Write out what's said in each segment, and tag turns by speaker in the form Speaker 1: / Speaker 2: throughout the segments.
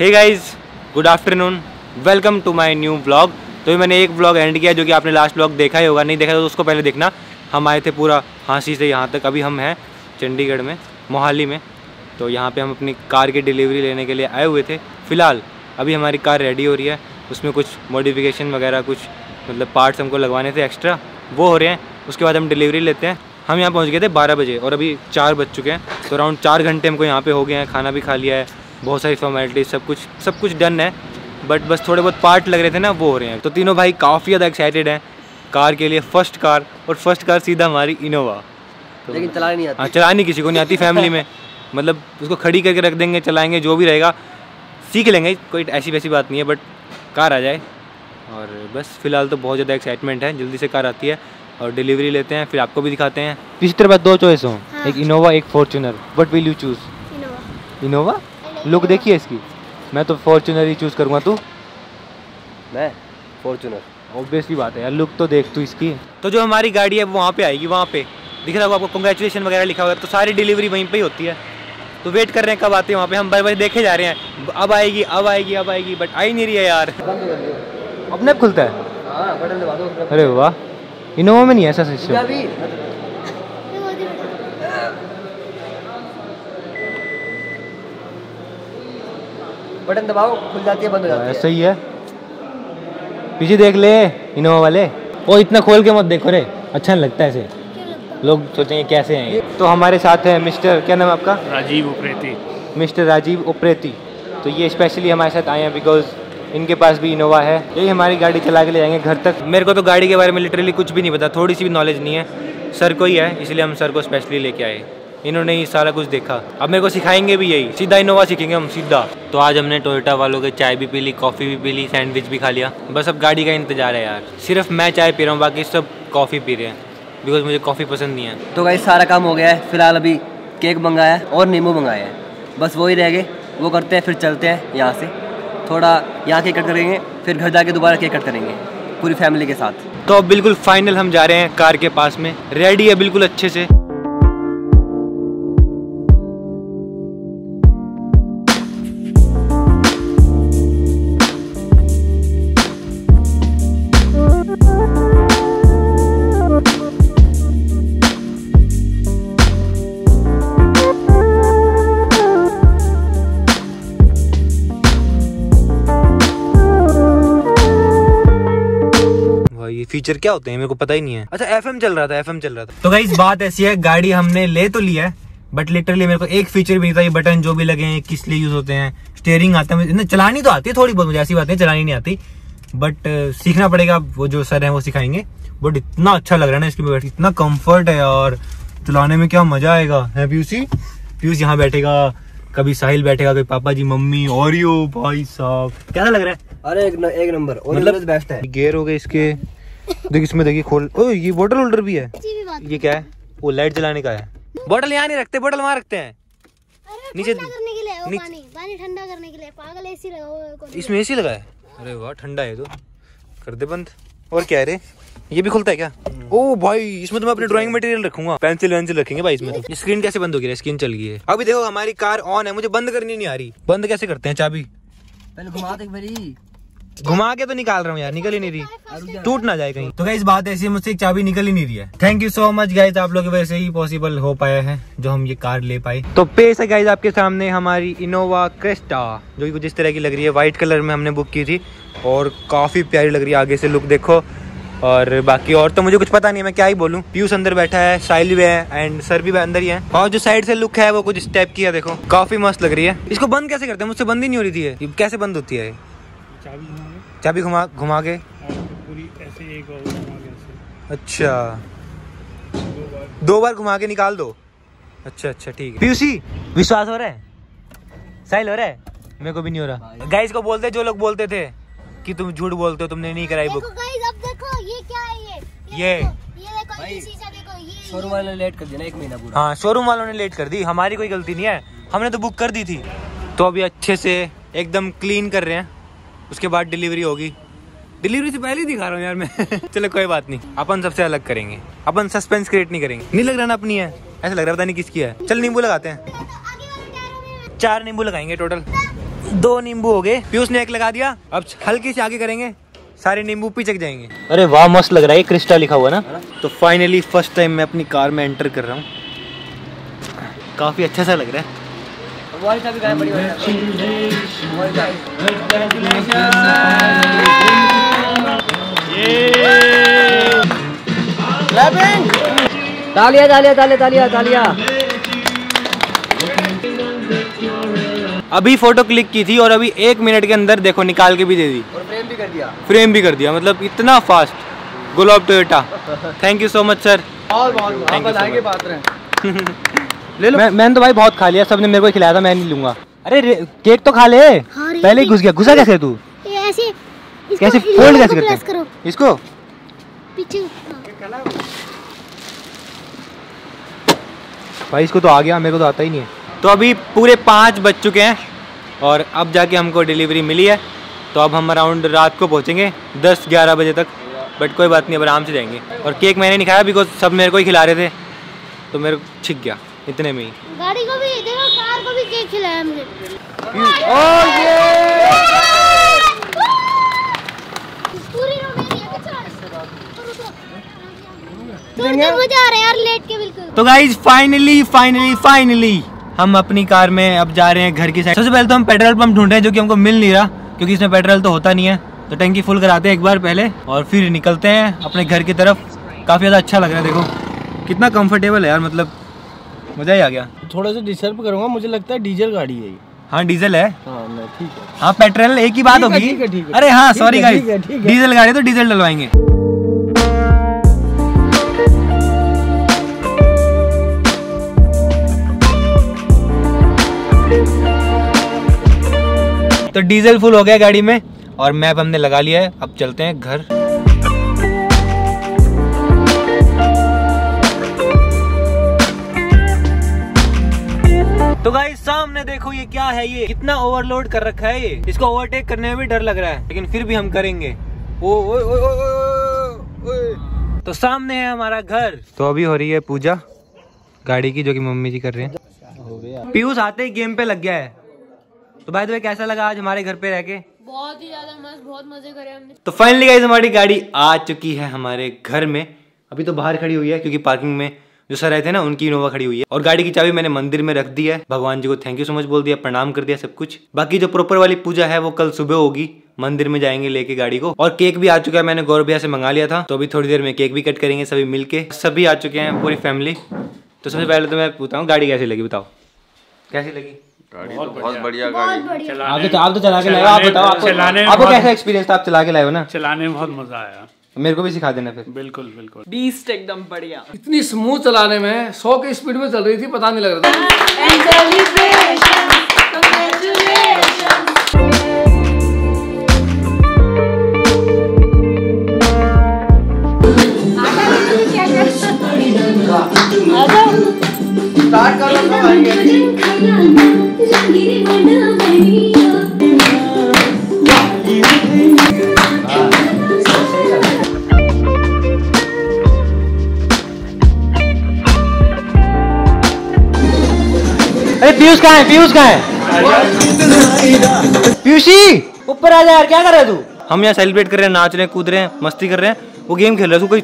Speaker 1: Hey guys, good afternoon, welcome to my new vlog. तो मैंने एक व्लॉग एंड किया जो कि आपने लास्ट व्लॉग देखा ही होगा, नहीं देखा तो उसको पहले देखना। हम आए थे पूरा हाँसी से यहाँ तक। अभी हम हैं चंडीगढ़ में, मोहाली में। तो यहाँ पे हम अपनी कार की डिलीवरी लेने के लिए आए हुए थे। फ़िलहाल अभी हमारी कार रेडी हो रही है, उसमें कुछ मॉडिफिकेशन वगैरह कुछ मतलब पार्ट्स हमको लगवाने थे एक्स्ट्रा, वो हो रहे हैं। उसके बाद हम डिलीवरी लेते हैं। हम यहाँ पहुँच गए थे 12 बजे और अभी 4 बज चुके हैं। तो अराउंड 4 घंटे हमको यहाँ पे हो गए हैं। खाना भी खा लिया है, बहुत सारी फॉर्मेलिटीज, सब कुछ डन है। बट बस थोड़े बहुत पार्ट लग रहे थे ना, वो हो रहे हैं। तो तीनों भाई काफ़ी ज़्यादा एक्साइटेड हैं कार के लिए। फर्स्ट कार सीधा हमारी इनोवा। तो
Speaker 2: लेकिन चलानी नहीं आती।
Speaker 1: हाँ, चलानी किसी को नहीं आती फैमिली में। मतलब उसको खड़ी करके रख देंगे, चलाएंगे, जो भी रहेगा सीख लेंगे, कोई ऐसी वैसी बात नहीं है। बट कार आ जाए। और बस फिलहाल तो बहुत ज़्यादा एक्साइटमेंट है, जल्दी से कार आती है और डिलीवरी लेते हैं, फिर आपको भी दिखाते हैं। इसी तरह बात 2 चॉइस हों, एक इनोवा एक Fortuner. What will you choose? Innova. Look देखिए इसकी। मैं तो फॉर्च्यूनर ही चूज़ करूँगा। तू?
Speaker 2: मैं फॉर्च्यूनर।
Speaker 1: ऑब्वियसली बात है यार, लुक तो देख तू इसकी। तो जो हमारी गाड़ी है वो वहाँ पे आएगी, वहाँ पे दिख रहा होगा आपको, कांग्रेचुलेशन वगैरह लिखा हुआ है। तो सारी डिलीवरी वहीं पे ही होती है। तो वेट कर रहे हैं कब आती है वहाँ पे। हम बार बार देखे जा रहे हैं, अब आएगी अब आएगी अब आएगी, बट आ ही नहीं रही है यार। अपने आप खुलता है?
Speaker 2: हाँ, बटन दबा दो।
Speaker 1: अरे वाह, इनोवा में नहीं है ऐसा सिस्टम।
Speaker 2: बटन दबाओ, खुल जाती है, बंद हो जाती है।
Speaker 1: सही है। पीछे देख ले इनोवा वाले। ओ इतना खोल के मत देखो रे, अच्छा नहीं लगता ऐसे, लोग सोचेंगे कैसे हैं ये। तो हमारे साथ है मिस्टर, क्या नाम है आपका?
Speaker 3: राजीव उप्रेती।
Speaker 1: मिस्टर राजीव उप्रेती। तो ये स्पेशली हमारे साथ आए हैं बिकॉज इनके पास भी इनोवा है। यही हमारी गाड़ी चला के ले जाएंगे घर तक। मेरे को तो गाड़ी के बारे में लिटरली कुछ भी नहीं पता, थोड़ी सी भी नॉलेज नहीं है। सर को ही है, इसलिए हम सर को स्पेशली लेके आए। इन्होंने ही सारा कुछ देखा, अब मेरे को सिखाएंगे भी यही। सीधा इनोवा सीखेंगे हम, सीधा। तो आज हमने टोयोटा वालों के चाय भी पी ली, कॉफ़ी भी पी ली, सैंडविच भी खा लिया। बस अब गाड़ी का इंतजार है यार। सिर्फ मैं चाय पी रहा हूँ, बाकी सब कॉफ़ी पी रहे हैं बिकॉज मुझे कॉफ़ी पसंद नहीं है।
Speaker 2: तो गाइस सारा काम हो गया है। फिलहाल अभी केक मंगाया है और नींबू मंगाया है, बस वही रह गए। वो करते हैं, फिर चलते हैं यहाँ से। थोड़ा यहाँ केक कट करेंगे, फिर घर जाके दोबारा केक कट करेंगे पूरी फैमिली के साथ।
Speaker 1: तो अब बिल्कुल फाइनल हम जा रहे हैं कार के पास में, रेडी है बिल्कुल अच्छे से। ये फीचर क्या होते हैं मेरे को पता ही नहीं है। अच्छा FM चल रहा था। तो गाइस बात ऐसी है, गाड़ी हमने ले तो लिया है बट लिटरली मेरे को एक फीचर भी नहीं था। ये बटन जो भी लगे हैं किस लिए यूज होते हैं। स्टीयरिंग आता है, चलानी तो आती है थोड़ी बहुत, मुझे ऐसी बातें चलानी नहीं आती, बट सीखना पड़ेगा। वो जो सर है वो सिखाएंगे। बट इतना अच्छा लग रहा है ना इसके बैठ, इतना कम्फर्ट है और चलाने में क्या मजा आएगा। है पीयूष यहाँ बैठेगा, कभी साहिल बैठेगा, कभी पापा जी, मम्मी और यो भाई साहब। कैसा लग रहा है?
Speaker 2: अरे एक नंबर, मतलब बेस्ट है।
Speaker 1: गियर हो गए इसके, देख इसमें देखिए खोल। ओ ये बोतल होल्डर भी है। ये क्या है? वो लाइट जलाने का है। बोतल यहाँ नहीं रखते, बोतल वहाँ रखते हैं नीचे
Speaker 4: करने के लिए। पानी ठंडा करने के लिए। पागल एसी लगा हुआ है।
Speaker 1: इसमें एसी लगा है? अरे वाह, ठंडा है तो कर दे बंद। और क्या है रे, ये भी खुलता है क्या? ओ भाई, इसमें तो मैं अपने ड्राइंग मटेरियल रखूंगा, पेंसिल रखेंगे भाई इसमें। तो स्क्रीन कैसे बंद होगी? स्क्रीन चल गई है। अभी देखो हमारी कार ऑन है, मुझे बंद करनी नहीं आ रही। बंद कैसे करते हैं? चाबी
Speaker 2: पहले घुमा दे, एक बारी
Speaker 1: घुमा के तो निकाल रहा हूँ यार, निकल ही नहीं रही, टूट ना जाए कहीं। तो गाइस बात ऐसी है, मुझसे एक चाबी निकल ही नहीं रही है। Thank you so much guys, आप लोगों की वजह से ही पॉसिबल हो पाया है जो हम ये कार ले पाए। तो पेश है गाइस आपके सामने हमारी इनोवा क्रेस्टा, जो कि कुछ इस तरह की लग रही है। व्हाइट कलर में हमने बुक की थी और काफी प्यारी लग रही है। आगे से लुक देखो। और बाकी और तो मुझे कुछ पता नहीं है, मैं क्या ही बोलूँ। पीयूष अंदर बैठा है, साहिल भी है एंड सर भी अंदर ही है। और जो साइड से लुक है वो कुछ इस टाइप की है, देखो काफी मस्त लग रही है। इसको बंद कैसे करते हैं? मुझसे बंद ही नहीं हो रही थी ये, कैसे बंद होती है? चाबी घुमा के
Speaker 3: पूरी ऐसे एक बार घुमा के ऐसे।
Speaker 1: अच्छा, 2 बार घुमा के निकाल दो। अच्छा ठीक है। पीयूसी विश्वास हो रहा है? साहिल हो रहा है? मेरे को भी नहीं हो रहा। गाइस को बोलते, जो लोग बोलते थे कि तुम झूठ बोलते हो, तुमने नहीं कराई बुक।
Speaker 4: गाइस अब देखो ये क्या है, ये देखो ये शीशा देखो। ये
Speaker 2: शोरूम वाले ने लेट कर दिया 1 महीना पूरा।
Speaker 1: हाँ, शोरूम वालों ने लेट कर दी, हमारी कोई गलती नहीं है, हमने तो बुक कर दी थी। तो अभी अच्छे से एकदम क्लीन कर रहे हैं, उसके बाद डिलीवरी होगी। डिलीवरी से पहले ही दिखा रहा हूँ यार मैं। चलो कोई बात नहीं, अपन सबसे अलग करेंगे, अपन सस्पेंस क्रिएट नहीं करेंगे। नहीं लग रहा ना अपनी है, ऐसा लग रहा पता नहीं किसकी है। चल नींबू लगाते हैं, 4 नींबू लगाएंगे टोटल। 2 नींबू हो गए, पीयूष ने 1 लगा दिया। अब हल्की से आगे करेंगे, सारे नींबू पिचक जाएंगे। अरे वाह मस्त लग रहा है, क्रिस्टा लिखा हुआ ना। तो फाइनली फर्स्ट टाइम मैं अपनी कार में एंटर कर रहा हूँ, काफी अच्छा सा लग रहा है।
Speaker 2: तालियां तालियां तालियां तालियां तालियां।
Speaker 1: अभी फोटो क्लिक की थी और अभी 1 मिनट के अंदर देखो निकाल के भी दे दी
Speaker 2: और फ्रेम भी कर दिया।
Speaker 1: फ्रेम भी कर दिया, मतलब इतना fast. Gulab Toyota, thank you so much sir. ले लो। मैंने तो भाई बहुत खा लिया, सबने मेरे को खिलाया था, मैं नहीं लूंगा। अरे केक तो खा ले। पहले ही घुस गया। घुसा कैसे तू?
Speaker 4: ऐसे
Speaker 1: कैसे फोल्ड कैसे करते हैं इसको?
Speaker 4: पीछे
Speaker 1: भाई इसको तो आ गया, मेरे को तो आता ही नहीं है। तो अभी पूरे 5 बज चुके हैं और अब जाके हमको डिलीवरी मिली है। तो अब हम अराउंड रात को पहुंचेंगे 10-11 बजे तक, बट कोई बात नहीं, अब आराम से जाएंगे। और केक मैंने नहीं खाया बिकॉज सब मेरे को ही खिला रहे थे, तो मेरे को छिक गया इतने में ही।
Speaker 4: गाड़ी को भी देखो, कार को भी केक खिलाया मुझे। पूरी मजा आ रहा है यार, लेट के बिल्कुल।
Speaker 1: तो गाइज फाइनली हम अपनी कार में अब जा रहे हैं घर की साइड। सबसे पहले तो हम पेट्रोल पंप ढूंढ रहे हैं, जो कि हमको मिल नहीं रहा क्योंकि इसमें पेट्रोल तो होता नहीं है। तो टंकी फुल कराते हैं एक बार पहले और फिर निकलते हैं अपने घर की तरफ। काफ़ी ज़्यादा अच्छा लग रहा है, देखो कितना कंफर्टेबल है यार, मतलब मज़ा ही आ गया।
Speaker 3: थोड़ा सा डिस्टर्ब करूंगा, मुझे लगता है डीजल गाड़ी है।
Speaker 1: हाँ डीजल है।
Speaker 3: हाँ ठीक है।
Speaker 1: हाँ पेट्रोल एक ही बात होगी। अरे हाँ सॉरी गाइस, डीजल गाड़ी तो डीजल डलवाएंगे। तो डीजल फुल हो गया गाड़ी में और मैप हमने लगा लिया है, अब चलते हैं घर। तो गाइस सामने देखो ये क्या है, ये कितना ओवरलोड कर रखा है ये। इसको ओवरटेक करने में भी डर लग रहा है, लेकिन फिर भी हम करेंगे। तो सामने है हमारा घर। तो अभी हो रही है पूजा गाड़ी की, जो कि मम्मी जी कर रहे हैं। पीयूष आते ही गेम पे लग गया है। तो भाई तुम्हें कैसा लगा आज हमारे घर पे रह के?
Speaker 4: बहुत ही ज्यादा मस्त, बहुत मजे करे हमने।
Speaker 1: तो फाइनली गाइस हमारी गाड़ी आ चुकी है हमारे घर में। अभी तो बाहर खड़ी हुई है क्योंकि पार्किंग में जो सर आए थे ना उनकी इनोवा खड़ी हुई है। और गाड़ी की चाबी मैंने मंदिर में रख दी है, भगवान जी को थैंक यू सो मच बोल दिया, प्रणाम कर दिया सब कुछ। बाकी जो प्रॉपर वाली पूजा है वो कल सुबह होगी, मंदिर में जाएंगे लेके गाड़ी को। और केक भी आ चुका है, मैंने गौरव भैया से मंगा लिया था, तो अभी थोड़ी देर में केक भी कट करेंगे सभी मिलके। सभी आ चुके हैं पूरी फैमिली। तो सबसे पहले तो मैं पूछता हूँ गाड़ी कैसी लगी, बताओ कैसी लगी?
Speaker 5: गाड़ी तो बहुत बढ़िया गाड़ी।
Speaker 1: आप तो चला के लाए हो, आप बताओ आपको कैसा एक्सपीरियंस था? आप चला के लाए हो ना?
Speaker 3: चलाने में बहुत मजा आया।
Speaker 1: मेरे को भी सिखा देना फिर।
Speaker 3: बिल्कुल बिल्कुल।
Speaker 6: बीस्ट एकदम बढ़िया।
Speaker 7: इतनी स्मूथ चलाने में 100 की स्पीड में चल रही थी, पता नहीं लग रहा था।
Speaker 2: स्टार्ट कर लो
Speaker 1: अरे पीयूष कहाँ है? पीयूष कहाँ है? पीयूषी ऊपर आ जा यार, क्या कर रहा है तू? हम यहाँ सेलिब्रेट कर रहे हैं, नाच रहे हैं, कूद रहे हैं, मस्ती कर रहे हैं, वो गेम खेल रहा है। कोई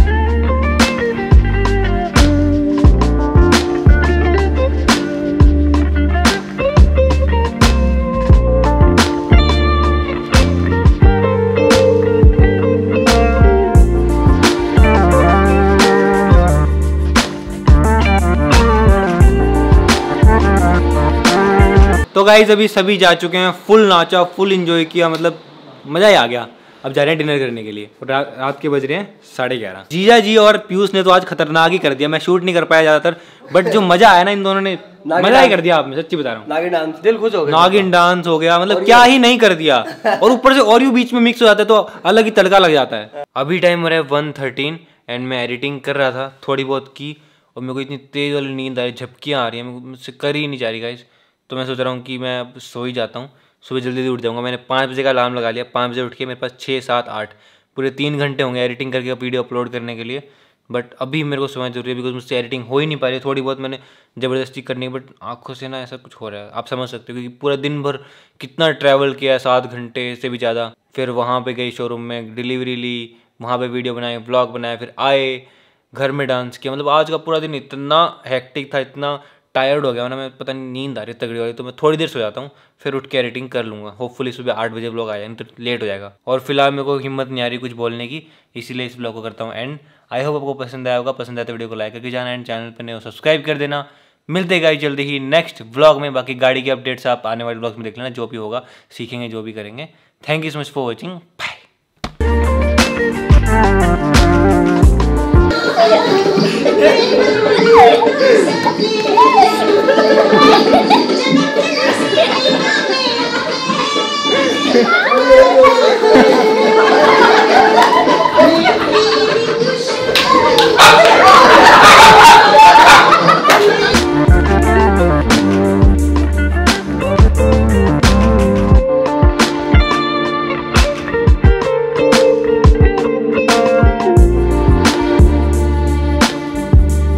Speaker 1: तो गाइज अभी सभी जा चुके हैं, फुल नाचा, फुल एंजॉय किया, मतलब मजा ही आ गया। अब जा रहे हैं डिनर करने के लिए। रात के बज रहे हैं 11:30। जीजा जी और पीयूष ने तो आज खतरनाक ही कर दिया। मैं शूट नहीं कर पाया ज्यादातर, बट जो मजा आया ना इन दोनों ने, मजा ही कर दिया। आपने सच्ची बता रहा हूँ,
Speaker 2: नागिन डांस, दिल खुश हो गया।
Speaker 1: नागिन डांस हो गया, मतलब क्या ही नहीं कर दिया। और ऊपर से और बीच में मिक्स हो जाता है तो अलग ही तड़का लग जाता है। अभी टाइम हो रहा है 1:13 एंड मैं एडिटिंग कर रहा था, थोड़ी बहुत की, और मेरे को इतनी तेज वाली नींद आ रही, झपकियाँ आ रही है, मुझसे कर ही नहीं जा रही गाइस। तो मैं सोच रहा हूँ कि मैं अब सो ही जाता हूँ, सुबह जल्दी उठ जाऊँगा। मैंने 5 बजे का अलार्म लगा लिया, 5 बजे उठ के मेरे पास 6, 7, 8 पूरे 3 घंटे होंगे एडिटिंग करके वीडियो अपलोड करने के लिए। बट अभी मेरे को समय जरूरी है बिकॉज मुझसे एडिटिंग हो ही नहीं पा रही। थोड़ी बहुत मैंने ज़बरदस्ती करनी है बट आंखों से ना ऐसा कुछ हो रहा है, आप समझ सकते हो, क्योंकि पूरा दिन भर कितना ट्रैवल किया है, 7 घंटे से भी ज़्यादा। फिर वहाँ पे गई शोरूम में, डिलीवरी ली, वहाँ पे वीडियो बनाए, व्लॉग बनाया, फिर आए घर में डांस किया। मतलब आज का पूरा दिन इतना हेक्टिक था, इतना टायर्ड हो गया ना मैं, पता नहीं नींद आ रही तगड़ी वाली, तो मैं थोड़ी देर सो जाता हूँ, फिर उठ के एडिटिंग कर लूँगा। होपफुली सुबह 8 बजे व्लॉग आया, नहीं तो लेट हो जाएगा। और फिलहाल मेरे को हिम्मत नहीं आ रही कुछ बोलने की, इसीलिए इस व्लॉग को करता हूँ एंड। आई होप आपको पसंद आया होगा, पसंद आया तो वीडियो को लाइक करके जाना एंड चैनल पर नए हो सब्सक्राइब कर देना। मिलते गाइस जल्दी ही नेक्स्ट व्लॉग में। बाकी गाड़ी की अपडेट्स आप आने वाले व्लॉग्स में देख लेना, जो भी होगा सीखेंगे, जो भी करेंगे। Thank you so much for watching, bye.
Speaker 4: Yeah.